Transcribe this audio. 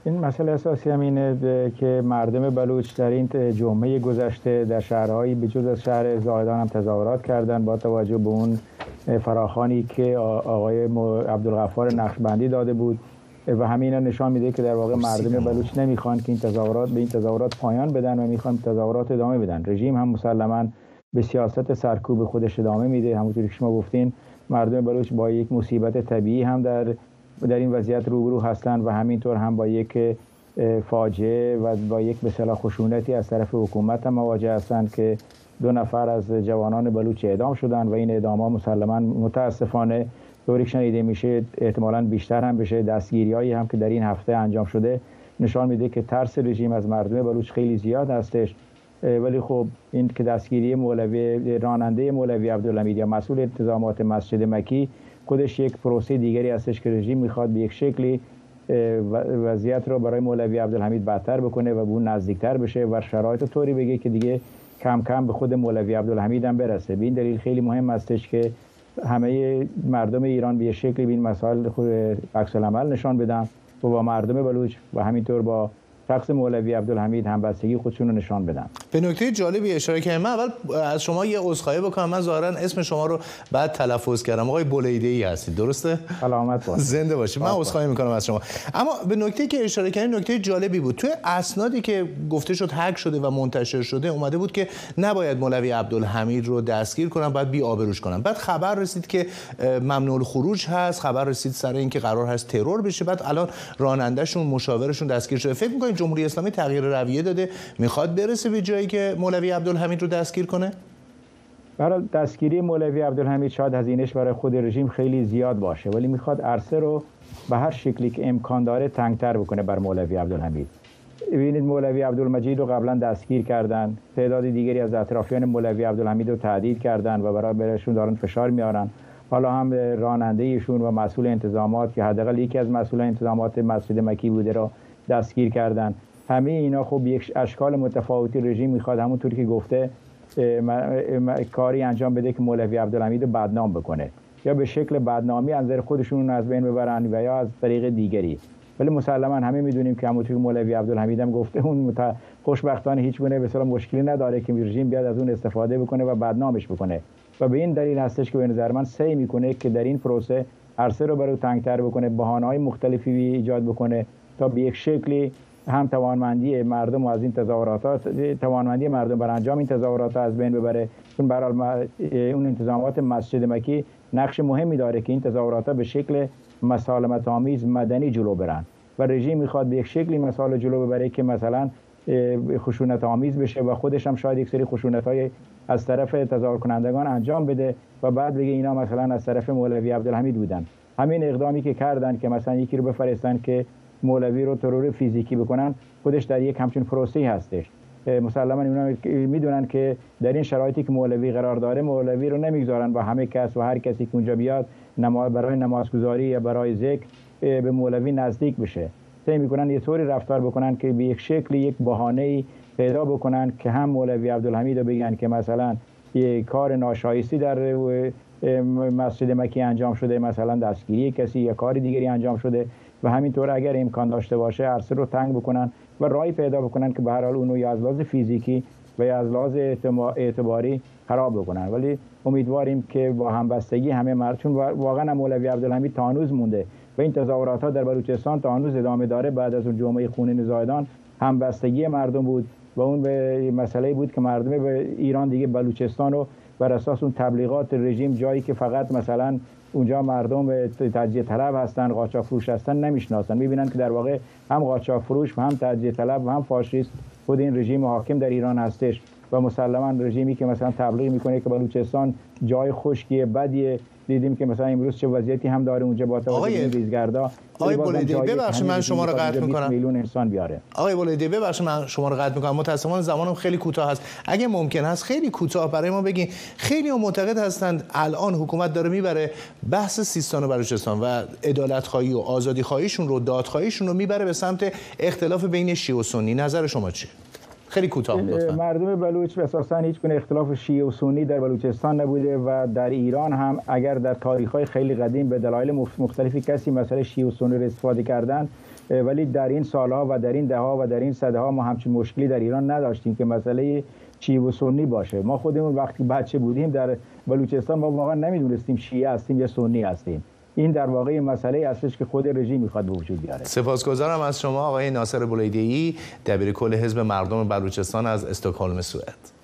این مسئله اساسی هم اینه که مردم بلوچ در این جمعه گذشته در شهرهایی به جز از شهر زاهدان هم تظاهرات کردند با توجه به اون فراخوانی که آقای عبدالغفار نقشبندی داده بود و همین نشان میده که در واقع مردم بلوچ نمیخوان که این تظاهرات پایان بدن و میخوان تظاهرات ادامه بدن. رژیم هم مسلماً به سیاست سرکوب خودش ادامه میده. همونطوری که شما گفتین مردم بلوچ با یک مصیبت طبیعی هم در این وضعیت روبرو هستند و همینطور هم با یک فاجعه و با یک به اصطلاح خشونتی از طرف حکومت هم مواجه هستند که 2 نفر از جوانان بلوچ اعدام شدند و این اعدام‌ها مسلماً متاسفانه طوری که شنیده میشه احتمالاً بیشتر هم بشه. دستگیری‌هایی هم که در این هفته انجام شده نشان میده که ترس رژیم از مردم بلوچ خیلی زیاد هستش. ولی خب این که دستگیری راننده مولوی عبدالحمید یا مسئول انتظامات مسجد مکی خودش یک پروسه دیگری هستش که رژیم میخواد به یک شکلی وضعیت رو برای مولوی عبدالحمید بدتر بکنه و به اون نزدیکتر بشه و شرایط طوری بگه که دیگه کم کم به خود مولوی عبدالحمید هم برسه. به این دلیل خیلی مهم هستش که همه مردم ایران به یک شکلی به این مسائل عکس العمل نشان بدن و با مردم بلوچ و همینطور با شخص مولوی عبدالحمید همبستگی خودشون رو نشان بدن. به نکته جالبی اشاره کردم. من اول از شما یه عذرخواهی بکنم، من ظاهرا اسم شما رو بعد تلفظ کردم. آقای بولیده‌ای هستید، درسته؟ سلامت باشید. زنده باشید. من عذرخواهی میکنم از شما. اما به نکته‌ای که اشاره کردین نکته جالبی بود. توی اسنادی که گفته شد هک شده و منتشر شده اومده بود که نباید مولوی عبدالحمید رو دستگیر کنن، باید بی‌آبروش کنن. بعد خبر رسید که ممنوع الخروج هست، خبر رسید سر اینکه قرار هست ترور بشه. بعد الان رانندهشون مشاورشون دستگیر شده. فکر می‌کنید جمهوری اسلامی تغییر رویه داده، میخواد برسه به جایی که مولوی عبدالحمید رو دستگیر کنه؟ برای دستگیری مولوی عبدالحمید شاید هزینه‌اش برای خود رژیم خیلی زیاد باشه، ولی میخواد عرصه رو به هر شکلی که امکان داره تنگتر بکنه بر مولوی عبدالحمید. ببینید مولوی عبدالمجید رو قبلا دستگیر کردن، تعداد دیگری از اطرافیان مولوی عبدالحمید رو تهدید کردن و برایشون دارن فشار میارن. حالا هم راننده ایشون و مسئول انتظامات که حداقل یکی از مسئولان انتظامات مسجد مکی بوده رو دستگیر کردن. همه اینا خب یک اشکال متفاوتی رژیم میخواد همونطوری که گفته کاری انجام بده که مولوی عبدالحمید رو بدنام بکنه، یا به شکل بدنامی از نظر خودشون از بین ببرن و یا از طریق دیگری. ولی مسلما همه میدونیم که همونطوری که مولوی عبدالحمید هم گفته اون خوشبختانه هیچ گونه به اصطلاح مشکلی نداره که رژیم بیاد از اون استفاده بکنه و بدنامش بکنه و به این دلیل هستش که به نظر من سعی میکنه که در این پروسه عرصه رو برای تنگتر بکنه، بهانه‌های مختلفی ایجاد بکنه تا به یک شکلی هم توانمندی مردم از این توانمندی مردم بر انجام این تظاهرات از بین ببره. چون برای اون انتظامات مسجد مکی نقش مهمی داره که این تظاهرات به شکل مسالمت آمیز مدنی جلو برن و رژیم میخواد به یک شکلی مسائل جلو ببره که مثلا خشونت آمیز بشه و خودش هم شاید یک سری خشونت‌های از طرف تظاهر کنندگان انجام بده و بعد بگه اینا مثلا از طرف مولوی عبدالحمید بودن. همین اقدامی که کردن که مثلا یکی رو بفرستن که مولوی رو ترور فیزیکی بکنن خودش در یک همچین پروسه‌ای هستش. مسلماً اونا میدونن که در این شرایطی که مولوی قرار داره مولوی رو نمیگذارن و همه کس و هر کسی که اونجا بیاد برای نمازگزاری یا برای ذکر به مولوی نزدیک بشه. سعی میکنن یه طوری رفتار بکنن که به یک شکلی یک بهانه‌ای پیدا بکنن که هم مولوی عبدالحمید رو بگن که مثلا یک کار ناشایستی در مسجد مکی انجام شده، مثلا دستگیری کسی یا کاری دیگری انجام شده و همینطور اگر امکان داشته باشه عرصه رو تنگ بکنن و راهی پیدا بکنن که به هر حال اونو یا از لحاظ فیزیکی و یا از لحاظ اعتباری خراب بکنن. ولی امیدواریم که با همبستگی همه مردم، واقعا مولوی عبدالحمید تا هنوز مونده و این تظاهرات ها در بلوچستان تا هنوز ادامه داره. بعد از اون جمعه خونین زاهدان همبستگی مردم بود و اون به مسئله بود که مردم به ایران دیگه بلوچستان رو بر اساس اون تبلیغات رژیم، جایی که فقط مثلا اونجا مردم تجزیه طلب هستن، قاچاق فروش هستن، نمیشناسن. میبینن که در واقع هم قاچاق فروش و هم تجزیه طلب و هم فاشیست خود این رژیم حاکم در ایران هستش و مسلما رژیمی که مثلا تبلیغ میکنه که بلوچستان جای خشکیه بدیه. دیدیم که مثلا امروز چه وضعیتی هم داره اونجا با توجه به ریزگردا. آقای بولیده‌ای ببخشید من شما رو قطع میکنم. میلیون انسان بیاره. آقای بولیده‌ای ببخشید من شما رو قطع میکنم، متأسفانه زمانم خیلی کوتاه است. اگه ممکن است خیلی کوتاه برای ما بگین. خیلی معتقد هستند الان حکومت داره میبره بحث سیستان و بلوچستان و عدالت‌خواهی و آزادی‌خواهیشون رو، دادخواهیشون رو میبره به سمت اختلاف بین شیعه و سنی. نظر شما چیه؟ خیلی کوتاه لطفاً. مردم بلوچ اساساً هیچ گونه اختلاف شیعه و سنی در بلوچستان نبوده و در ایران هم اگر در تاریخ‌های خیلی قدیم به دلایل مختلفی کسی مسئله شیعه و سنی را استفاده کردن، ولی در این سالها و در این دهها و در این صدها ما همچین مشکلی در ایران نداشتیم که مسئله شیعه و سنی باشه. ما خودمون وقتی بچه بودیم در بلوچستان ما واقعا نمیدونستیم شیعه هستیم یا سنی هستیم. این در واقع مسئله هستش که خود رژیم میخواد به وجود بیاره. سپاسگزارم از شما آقای ناصر بولیده‌ای، دبیر کل حزب مردم بلوچستان از استکهلم سوئد.